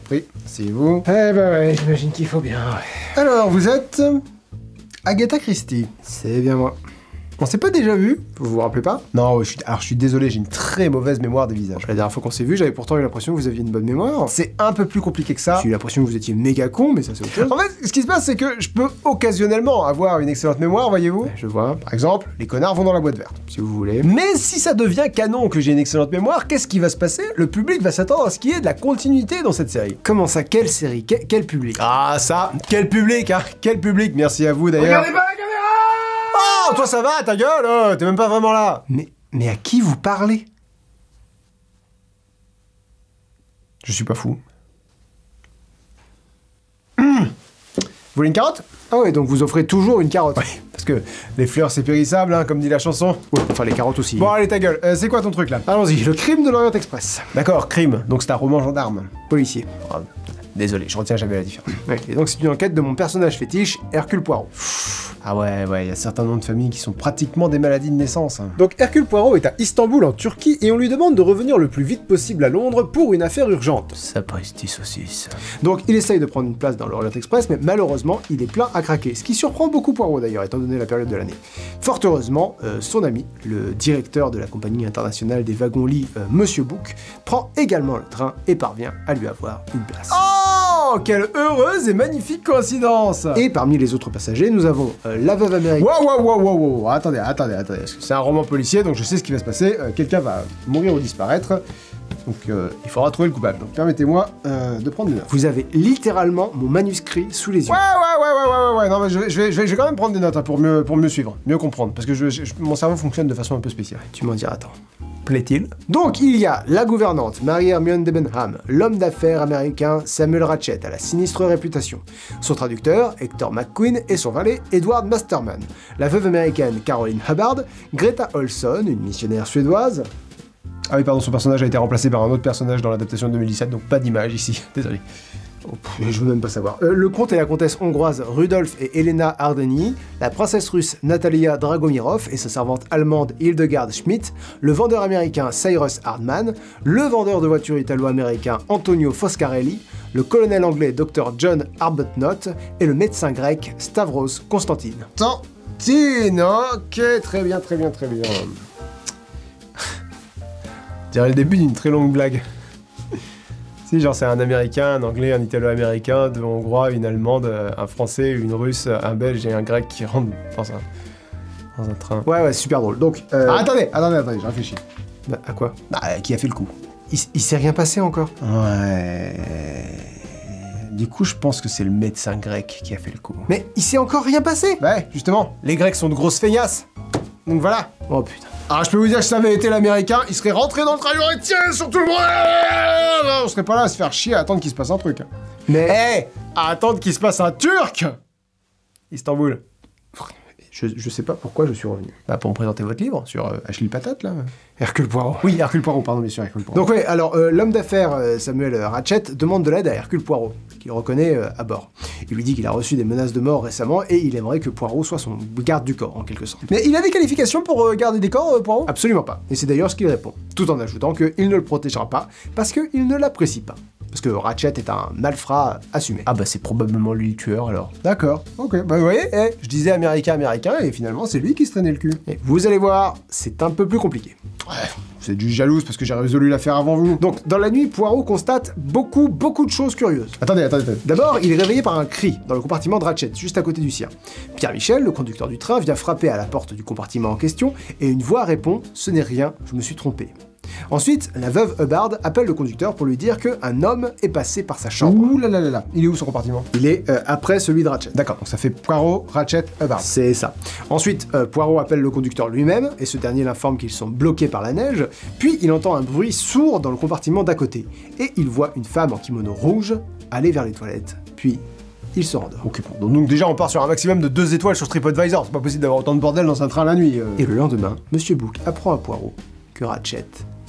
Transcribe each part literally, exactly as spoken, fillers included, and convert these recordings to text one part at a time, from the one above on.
prie. Asseyez-vous. Eh ben ouais, j'imagine qu'il faut bien, ouais. Alors, vous êtes... Agatha Christie. C'est bien moi. On s'est pas déjà vu? Vous vous rappelez pas? Non, je suis... alors je suis désolé, j'ai une très mauvaise mémoire des visages. La dernière fois qu'on s'est vu, j'avais pourtant eu l'impression que vous aviez une bonne mémoire. C'est un peu plus compliqué que ça. J'ai eu l'impression que vous étiez méga con, mais ça c'est autre chose. En fait, ce qui se passe, c'est que je peux occasionnellement avoir une excellente mémoire, voyez-vous. Ouais, je vois. Par exemple, les connards vont dans la boîte verte, si vous voulez. Mais si ça devient canon que j'ai une excellente mémoire, qu'est-ce qui va se passer? Le public va s'attendre à ce qu'il y ait de la continuité dans cette série. Comment ça? Quelle série? Quel, quel public? Ah ça, quel public, hein? Quel public? Merci à vous d'ailleurs. Regardez pas la caméra! Oh, toi ça va, ta gueule, oh, t'es même pas vraiment là. Mais, mais à qui vous parlez? Je suis pas fou. Mmh. Vous voulez une carotte? Ah ouais, donc vous offrez toujours une carotte. Ouais, parce que les fleurs c'est périssable, hein, comme dit la chanson. Ouais, enfin les carottes aussi. Bon allez ta gueule, euh, c'est quoi ton truc là? Allons-y, le crime de l'Orient Express. D'accord, crime, donc c'est un roman gendarme. Policier. Oh, désolé, je retiens jamais la différence. Ouais, et donc c'est une enquête de mon personnage fétiche, Hercule Poirot. Ah ouais, ouais, il y a certains noms de famille qui sont pratiquement des maladies de naissance. Hein. Donc Hercule Poirot est à Istanbul en Turquie et on lui demande de revenir le plus vite possible à Londres pour une affaire urgente. Sapristi saucisse. Donc il essaye de prendre une place dans l'Orient Express, mais malheureusement il est plein à craquer, ce qui surprend beaucoup Poirot d'ailleurs, étant donné la période de l'année. Fort heureusement, euh, son ami, le directeur de la compagnie internationale des wagons-lits, euh, Monsieur Book, prend également le train et parvient à lui avoir une place. Oh, quelle heureuse et magnifique coïncidence! Et parmi les autres passagers, nous avons euh, la veuve américaine. Wow, wow, wow, wow, wow, attendez, attendez, attendez, c'est un roman policier, donc je sais ce qui va se passer, euh, quelqu'un va mourir ou disparaître, donc euh, il faudra trouver le coupable, donc permettez-moi euh, de prendre des notes. Vous avez littéralement mon manuscrit sous les yeux. Ouais, ouais, ouais, ouais, ouais, ouais, ouais, non mais je vais, je vais, je vais, je vais quand même prendre des notes hein, pour, mieux, pour mieux suivre, mieux comprendre, parce que je, je, mon cerveau fonctionne de façon un peu spéciale. Tu m'en diras tant. Plaît-il? Donc il y a la gouvernante Mary Hermione Debenham, l'homme d'affaires américain Samuel Ratchet à la sinistre réputation, son traducteur Hector McQueen et son valet Edward Masterman, la veuve américaine Caroline Hubbard, Greta Olson, une missionnaire suédoise. Ah oui pardon, son personnage a été remplacé par un autre personnage dans l'adaptation de deux mille dix-sept, donc pas d'image ici, désolé. Oh, pff, je veux même pas savoir. Euh, le comte et la comtesse hongroise Rudolf et Elena Ardeni, la princesse russe Natalia Dragomirov et sa servante allemande Hildegard Schmidt, le vendeur américain Cyrus Hardman, le vendeur de voitures italo-américain Antonio Foscarelli, le colonel anglais docteur John Arbuthnot et le médecin grec Stavros Constantine. Constantine, ok, très bien, très bien, très bien. Je dirais le début d'une très longue blague. Si, genre c'est un américain, un anglais, un italo-américain, deux hongrois, une allemande, un français, une russe, un belge et un grec qui rentrent dans un, dans un train. Ouais, ouais, super drôle. Donc, euh... ah, attendez, attendez, attendez, je réfléchis. Bah, à quoi? Bah, qui a fait le coup? Il, il s'est rien passé encore? Ouais... Du coup, je pense que c'est le médecin grec qui a fait le coup. Mais il s'est encore rien passé? Ouais, justement, les Grecs sont de grosses feignasses. Donc voilà. Oh putain. Alors je peux vous dire que si ça avait été l'américain, il serait rentré dans le train, il aurait tiré sur tout le monde. On serait pas là à se faire chier à attendre qu'il se passe un truc. Mais... Hé hey, à attendre qu'il se passe un Turc. Istanbul. Je, je sais pas pourquoi je suis revenu. Bah pour me présenter votre livre sur euh, Ashley Patate, là. Hercule Poirot. Oui, Hercule Poirot, pardon, bien sûr, Hercule Poirot. Donc ouais, alors euh, l'homme d'affaires euh, Samuel Ratchet demande de l'aide à Hercule Poirot, qu'il reconnaît euh, à bord. Il lui dit qu'il a reçu des menaces de mort récemment et il aimerait que Poirot soit son garde du corps, en quelque sorte. Mais il a des qualifications pour euh, garder des corps, euh, Poirot? Absolument pas. Et c'est d'ailleurs ce qu'il répond, tout en ajoutant qu'il ne le protégera pas parce qu'il ne l'apprécie pas. Parce que Ratchet est un malfrat assumé. Ah bah c'est probablement lui le tueur alors. D'accord, ok, bah vous voyez, eh, je disais américain, américain, et finalement c'est lui qui se traînait le cul. Et vous allez voir, c'est un peu plus compliqué. Ouais, vous êtes juste jalouse parce que j'ai résolu l'affaire avant vous. Donc, dans la nuit, Poirot constate beaucoup, beaucoup de choses curieuses. Attendez, attendez, attendez. D'abord, il est réveillé par un cri dans le compartiment de Ratchet, juste à côté du sien. Pierre-Michel, le conducteur du train, vient frapper à la porte du compartiment en question, et une voix répond « Ce n'est rien, je me suis trompé ». Ensuite, la veuve Hubbard appelle le conducteur pour lui dire qu'un homme est passé par sa chambre. Ouh là là là là, il est où son compartiment? Il est euh, après celui de Ratchet. D'accord, donc ça fait Poirot, Ratchet, Hubbard. C'est ça. Ensuite, euh, Poirot appelle le conducteur lui-même, et ce dernier l'informe qu'ils sont bloqués par la neige, puis il entend un bruit sourd dans le compartiment d'à côté, et il voit une femme en kimono rouge aller vers les toilettes, puis il se rendort. Ok, bon, donc déjà on part sur un maximum de deux étoiles sur TripAdvisor, c'est pas possible d'avoir autant de bordel dans un train la nuit. Euh... Et le lendemain, Monsieur Book apprend à Poirot que Ratchet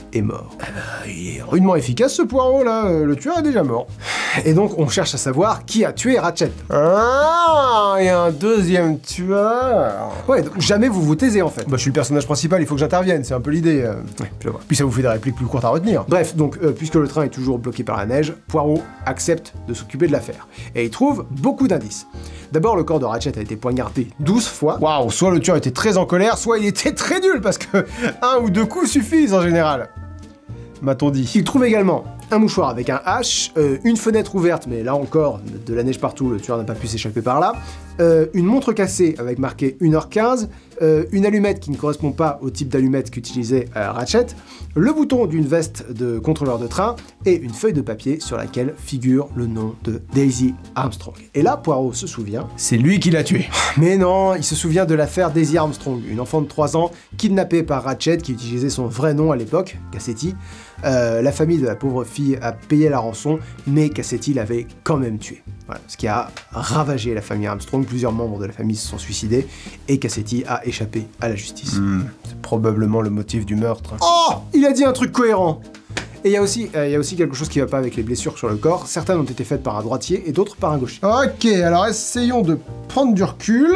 est mort. Eh ben, il est rudement efficace ce Poirot là, euh, le tueur est déjà mort. Et donc on cherche à savoir qui a tué Ratchet. Ah, il y a un deuxième tueur. Ouais, donc jamais vous vous taisez en fait. Bah je suis le personnage principal, il faut que j'intervienne, c'est un peu l'idée. Euh... Ouais, je vois. Puis ça vous fait des répliques plus courtes à retenir. Bref, donc euh, puisque le train est toujours bloqué par la neige, Poirot accepte de s'occuper de l'affaire. Et il trouve beaucoup d'indices. D'abord, le corps de Ratchet a été poignardé douze fois. Waouh, soit le tueur était très en colère, soit il était très nul, parce que un ou deux coups suffisent en général. M'a-t-on dit. Il trouve également un mouchoir avec un H, euh, une fenêtre ouverte, mais là encore, de la neige partout, le tueur n'a pas pu s'échapper par là, euh, une montre cassée avec marqué une heure quinze, euh, une allumette qui ne correspond pas au type d'allumette qu'utilisait euh, Ratchet, le bouton d'une veste de contrôleur de train et une feuille de papier sur laquelle figure le nom de Daisy Armstrong. Et là, Poirot se souvient... C'est lui qui l'a tué. Mais non, il se souvient de l'affaire Daisy Armstrong, une enfant de trois ans kidnappée par Ratchet qui utilisait son vrai nom à l'époque, Cassetti. Euh, la famille de la pauvre fille a payé la rançon, mais Cassetti l'avait quand même tué. Voilà, ce qui a ravagé la famille Armstrong, plusieurs membres de la famille se sont suicidés, et Cassetti a échappé à la justice. Mmh, c'est probablement le motif du meurtre. Oh, il a dit un truc cohérent. Et il y a aussi, euh, il y a aussi quelque chose qui va pas avec les blessures sur le corps, certaines ont été faites par un droitier et d'autres par un gaucher. Ok, alors essayons de prendre du recul.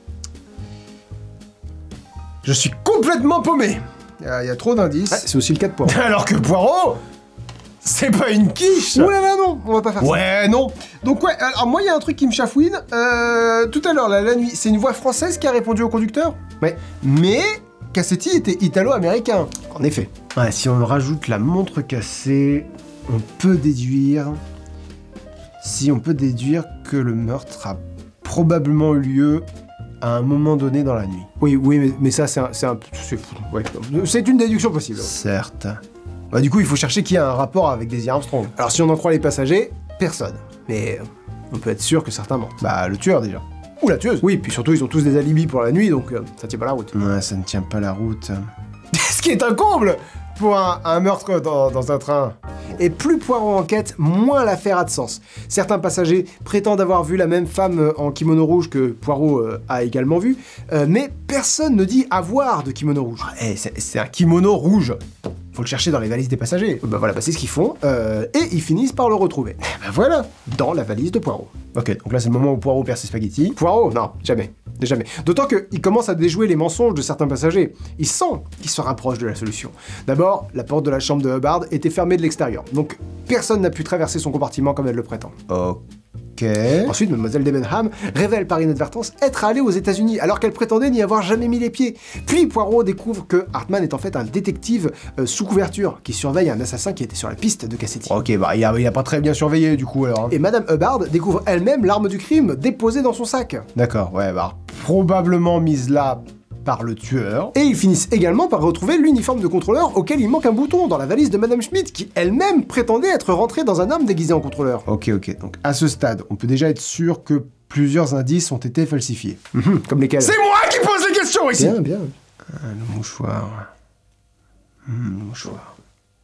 Je suis complètement paumé. Il y, y a trop d'indices. Ah, c'est aussi le cas de Poirot. Alors que Poirot, c'est pas une quiche. Ouais, là, non, on va pas faire ça. Ouais, non. Donc ouais, alors moi, il y a un truc qui me chafouine. Euh, tout à l'heure, la, la nuit, c'est une voix française qui a répondu au conducteur. Ouais. Mais Cassetti était italo-américain. En effet. Ouais, si on rajoute la montre cassée, on peut déduire... Si on peut déduire que le meurtre a probablement eu lieu à un moment donné dans la nuit. Oui, oui, mais, mais ça, c'est un... C'est un, ouais, c'est une déduction possible. Certes. Bah, du coup, il faut chercher qui a un rapport avec Daisy Armstrong. Alors, si on en croit les passagers, personne. Mais on peut être sûr que certains mentent. Bah, le tueur, déjà. Ou la tueuse. Oui, puis surtout, ils ont tous des alibis pour la nuit, donc euh, ça tient pas la route. Ouais, ça ne tient pas la route. Ce qui est un comble pour un, un meurtre dans, dans un train. Et plus Poirot enquête, moins l'affaire a de sens. Certains passagers prétendent avoir vu la même femme en kimono rouge que Poirot euh, a également vu, euh, mais personne ne dit avoir de kimono rouge. Ah, hey, c'est un kimono rouge. Faut le chercher dans les valises des passagers. Bah voilà, bah c'est ce qu'ils font, euh, et ils finissent par le retrouver. Bah voilà, dans la valise de Poirot. Ok, donc là c'est le moment où Poirot perd ses spaghettis. Poirot, non, jamais, jamais. D'autant qu'il commence à déjouer les mensonges de certains passagers. Il sent qu'il se rapproche de la solution. D'abord, la porte de la chambre de Hubbard était fermée de l'extérieur, donc personne n'a pu traverser son compartiment comme elle le prétend. Ok. Ensuite, Mademoiselle Debenham révèle par inadvertance être allée aux États-Unis alors qu'elle prétendait n'y avoir jamais mis les pieds. Puis Poirot découvre que Hartman est en fait un détective euh, sous couverture qui surveille un assassin qui était sur la piste de Cassetti. Ok, bah il a, il a pas très bien surveillé du coup alors. Hein. Et Madame Hubbard découvre elle-même l'arme du crime déposée dans son sac. D'accord, ouais, bah probablement mise là par le tueur. Et ils finissent également par retrouver l'uniforme de contrôleur auquel il manque un bouton dans la valise de Madame Schmidt, qui elle-même prétendait être rentrée dans un homme déguisé en contrôleur. Ok, ok, donc à ce stade, on peut déjà être sûr que plusieurs indices ont été falsifiés. Mmh, comme lesquels? C'est moi qui pose les questions ici. Bien, bien. Ah, le mouchoir. Mmh, le mouchoir.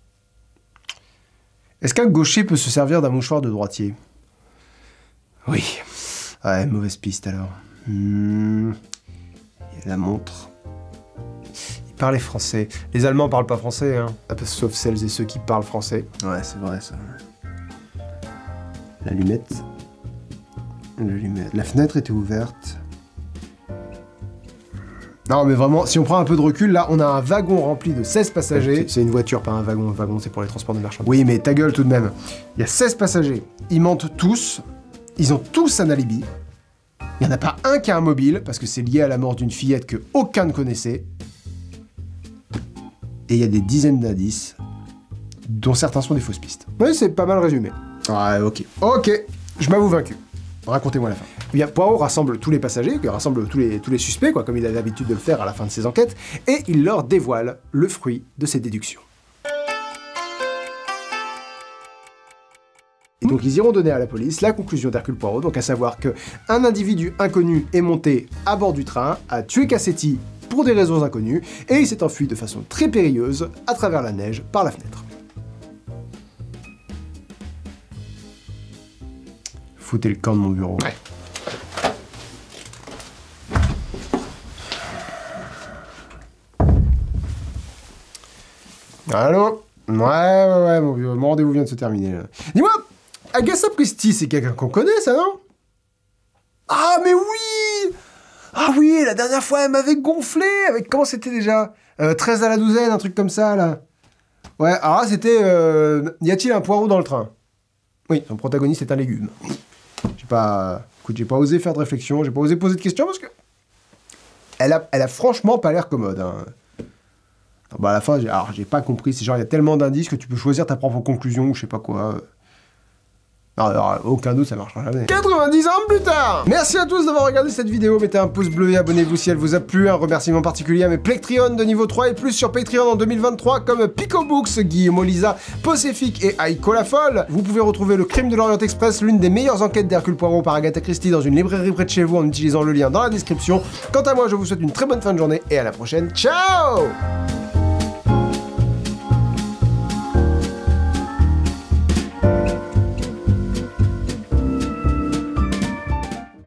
Est-ce qu'un gaucher peut se servir d'un mouchoir de droitier? Oui. Ouais, mauvaise piste alors. Mmh. La montre. Il parlait français. Les Allemands parlent pas français, hein. Sauf celles et ceux qui parlent français. Ouais, c'est vrai, ça. L'allumette. L'allumette. La fenêtre était ouverte. Non, mais vraiment, si on prend un peu de recul, là, on a un wagon rempli de seize passagers. C'est une voiture, pas un wagon. Un wagon, c'est pour les transports de marchandises. Oui, mais ta gueule tout de même. Il y a seize passagers. Ils mentent tous. Ils ont tous un alibi. Il n'y en a pas un qui a un mobile, parce que c'est lié à la mort d'une fillette que aucun ne connaissait. Et il y a des dizaines d'indices, dont certains sont des fausses pistes. Oui, c'est pas mal résumé. Ouais, ok. Ok, je m'avoue vaincu. Racontez-moi la fin. Eh bien, Poirot rassemble tous les passagers, il rassemble tous les, tous les suspects, quoi, comme il a l'habitude de le faire à la fin de ses enquêtes, et il leur dévoile le fruit de ses déductions. Et donc ils iront donner à la police la conclusion d'Hercule Poirot, donc à savoir que un individu inconnu est monté à bord du train, a tué Cassetti pour des raisons inconnues, et il s'est enfui de façon très périlleuse à travers la neige par la fenêtre. Foutez le camp de mon bureau. Ouais. Allô? Ouais, ouais, ouais, mon vieux, mon rendez-vous vient de se terminer, là. Dis-moi, Agatha Christie, c'est quelqu'un qu'on connaît, ça, non? Ah, mais oui! Ah oui, la dernière fois, elle m'avait gonflé avec... Comment c'était déjà euh, treize à la douzaine, un truc comme ça, là. Ouais, alors là, c'était... Euh, y a-t-il un poireau dans le train? Oui, son protagoniste est un légume. J'ai pas... Écoute, j'ai pas osé faire de réflexion, j'ai pas osé poser de questions, parce que... Elle a, elle a franchement pas l'air commode, hein. Alors, bah à la fin, j'ai, alors j'ai pas compris, c'est genre, il y a tellement d'indices que tu peux choisir ta propre conclusion, ou je sais pas quoi... Alors, alors, aucun doute, ça marchera jamais. quatre-vingt-dix ans plus tard. Merci à tous d'avoir regardé cette vidéo. Mettez un pouce bleu et abonnez-vous si elle vous a plu. Un remerciement particulier à mes Plectrion de niveau trois et plus sur Patreon en deux mille vingt-trois, comme Picobooks, Guillaume Lisa, Poséfique et Aiko la Folle. Vous pouvez retrouver Le Crime de l'Orient Express, l'une des meilleures enquêtes d'Hercule Poirot par Agatha Christie, dans une librairie près de chez vous en utilisant le lien dans la description. Quant à moi, je vous souhaite une très bonne fin de journée et à la prochaine. Ciao!